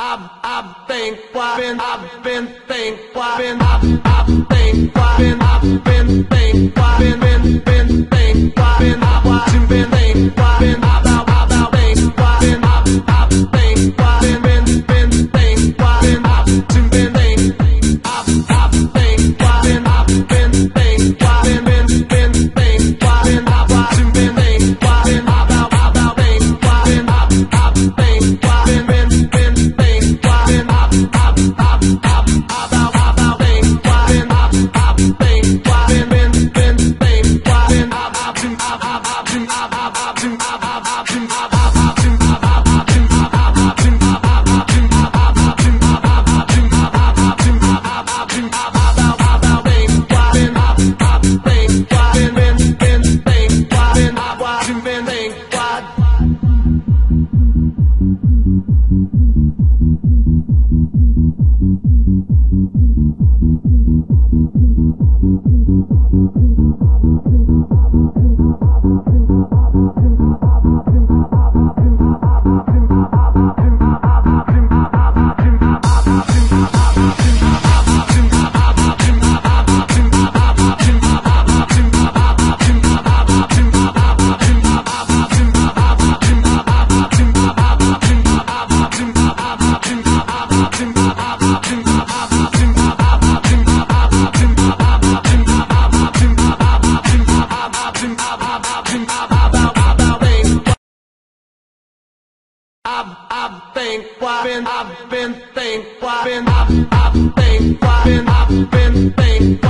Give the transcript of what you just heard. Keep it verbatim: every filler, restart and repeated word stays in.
I've I've been been I've been think been I've I've think been I've been think been been been think been I've watching been think been I've I've I've think been I've I've think been been been think been I've been think I've I've think been I've been think been been been think been I've watching been think been I've I've I've think been I've I've think been been been think been I've I've I've I've I've think been I've I've think been been been think been I've I've been I've I've been I've I've been I've I've been I've I've been I've I've been I've I've been I've I've been I've I've been I've I've been I've I've been I've I've been I've I've think been I've I've think been been been think been I've watching been think what I've I've think been I've been think been I've I've think been I've been think